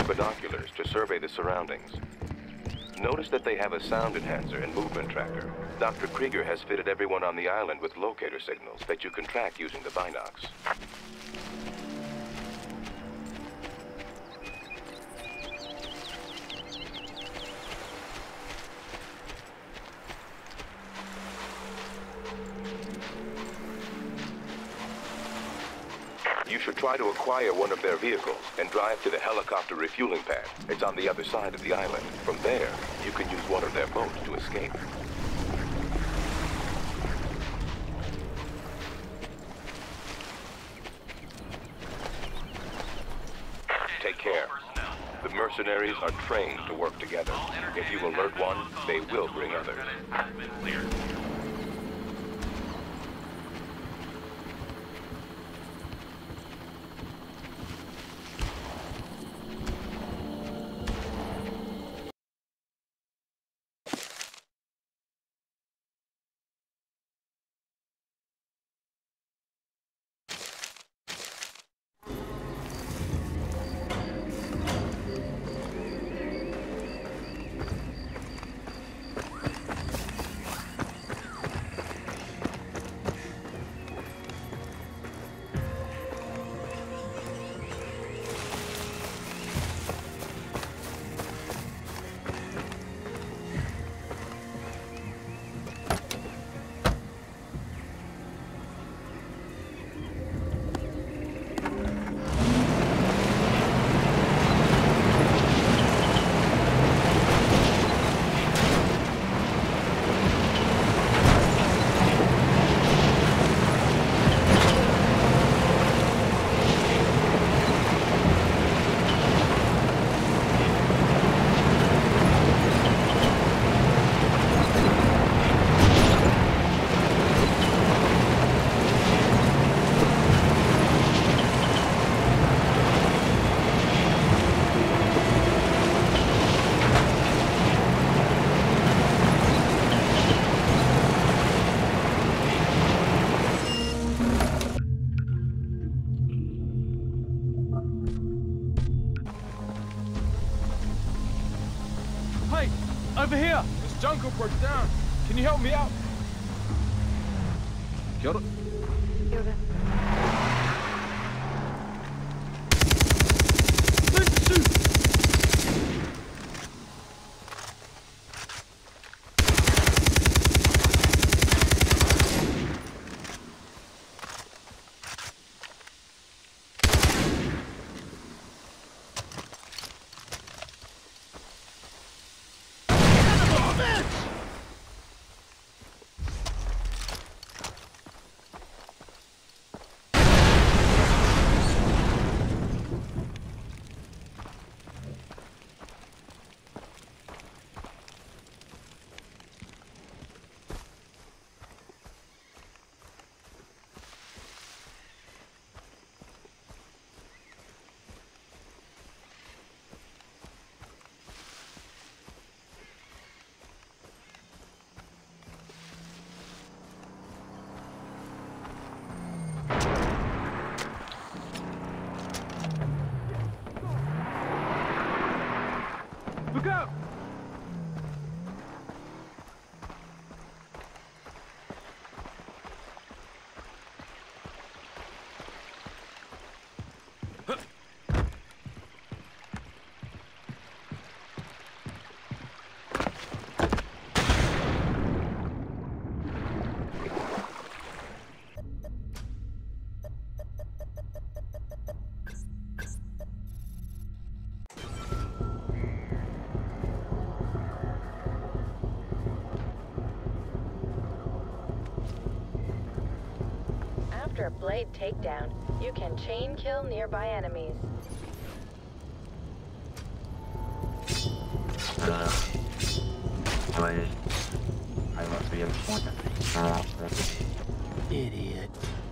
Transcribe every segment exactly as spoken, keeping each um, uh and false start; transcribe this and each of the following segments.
with binoculars to survey the surroundings. Notice that they have a sound enhancer and movement tracker. Doctor Krieger has fitted everyone on the island with locator signals that you can track using the binocs. You should try to acquire one of their vehicles and drive to the helicopter refueling pad. It's on the other side of the island. From there, you can use one of their boats to escape. Take care. The mercenaries are trained to work together. If you alert one, they will bring others. Over here! This jungle broke down. Can you help me out? Kia ora. Kia ora. Learn to shoot! Look out! After a blade takedown, you can chain kill nearby enemies. Uh, I, I must be important. Uh, Idiot.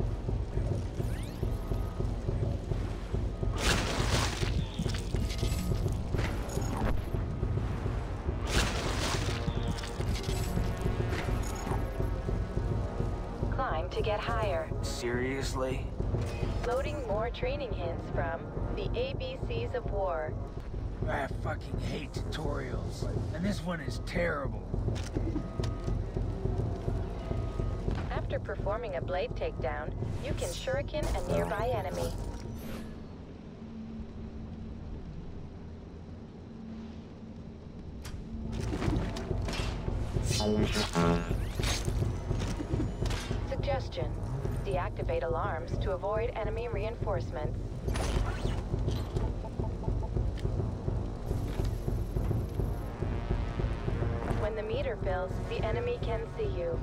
Climb to get higher. seriously? Loading more training hints from the A B Cs of War. I fucking hate tutorials, and this one is terrible. After performing a blade takedown, you can shuriken a nearby enemy. Suggestion: deactivate alarms to avoid enemy reinforcements. When the meter fills, the enemy can see you.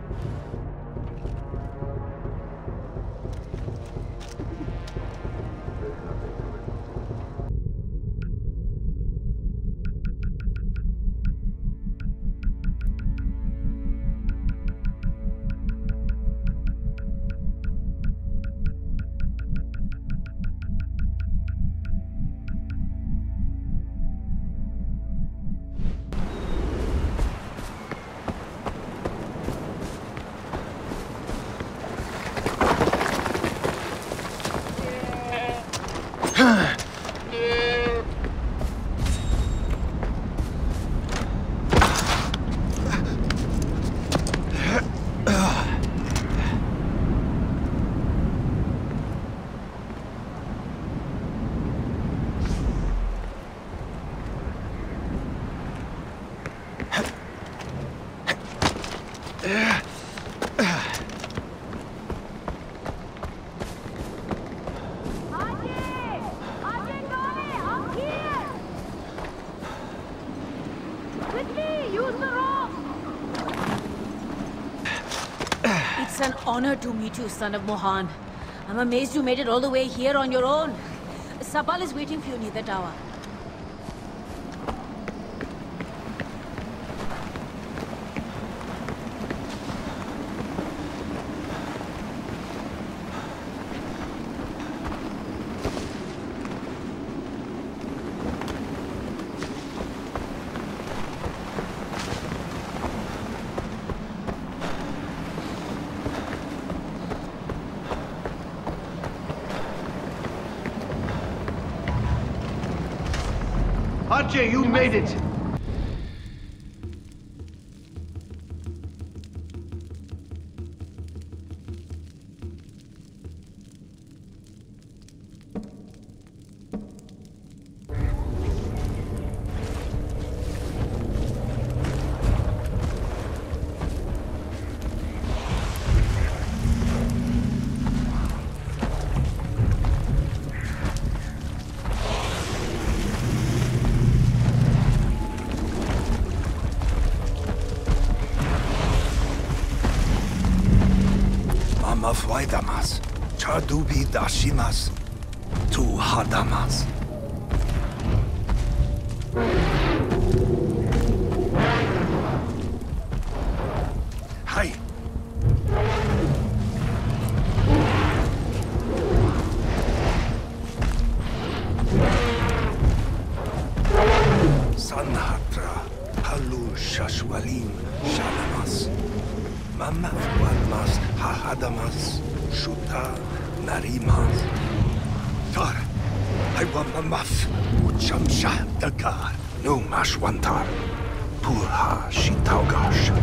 It's an honor to meet you, son of Mohan. I'm amazed you made it all the way here on your own. Sabal is waiting for you near the tower. Ajay, you made it! Fuaidamas, Chadubi Dashimas, Tu Hadamas. Hi. Sanhatra, Halu Shashwalim, Shalamas. Mama Fuadmas, Hahadamas, Shuta, Narimas. Tar, I want Mamaf, Uchamsha, Dakar, no Mashwantar, Purha, Shitaugash.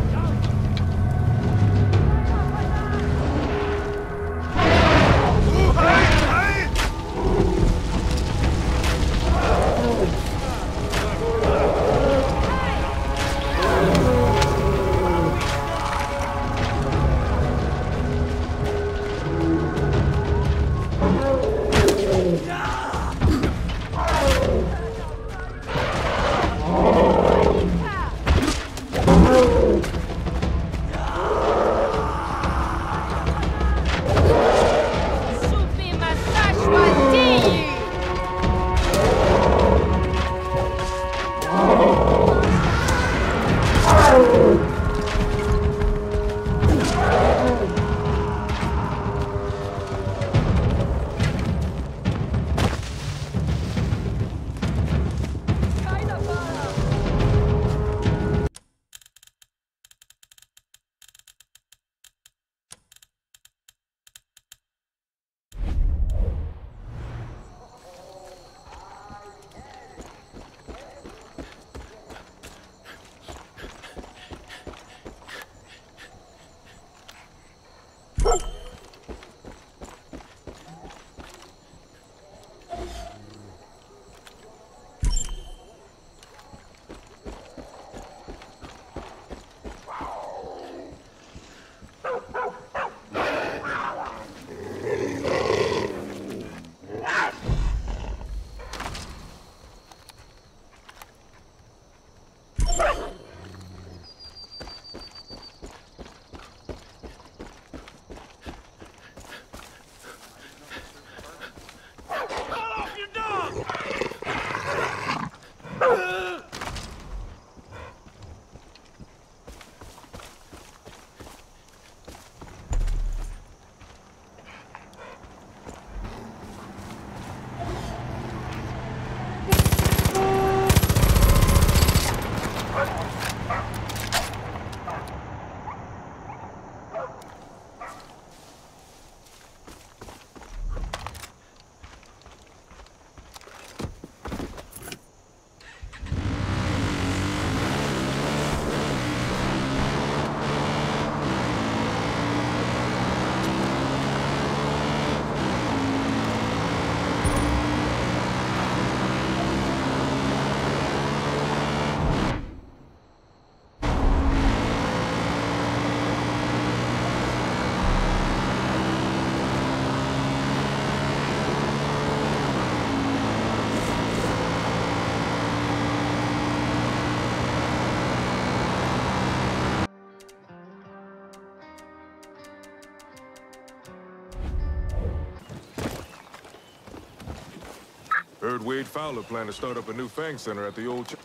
Heard Wade Fowler plan to start up a new Fang Center at the old ch-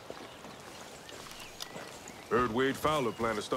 Heard Wade Fowler plan to start...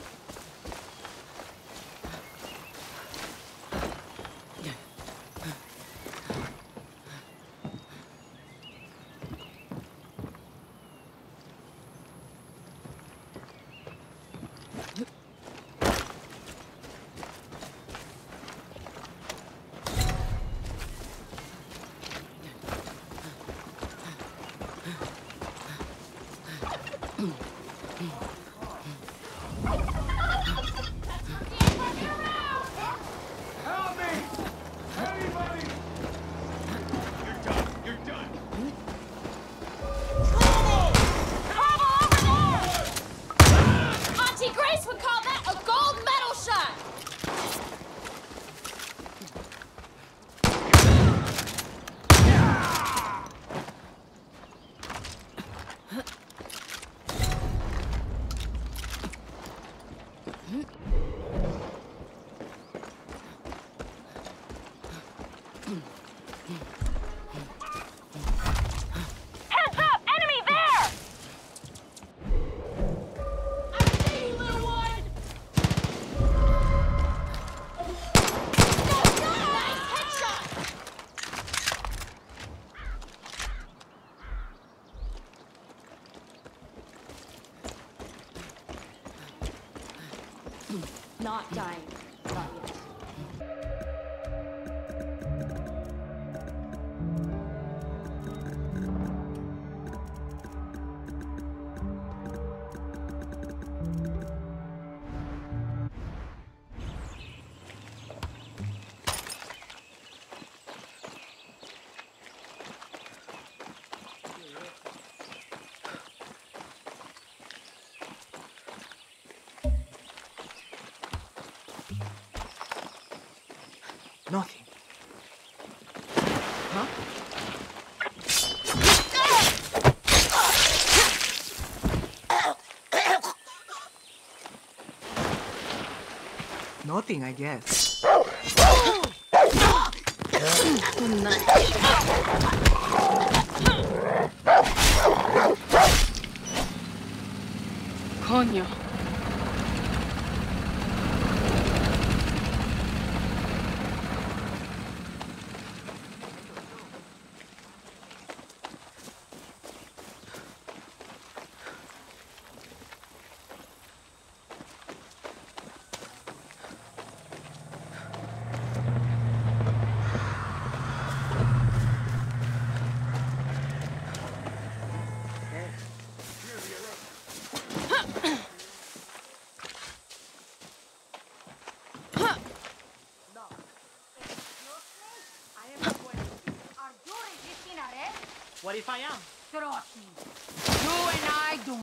Not dying. Not yet. Nothing. Huh? Nothing, I guess. Coño. What if I am? You and I do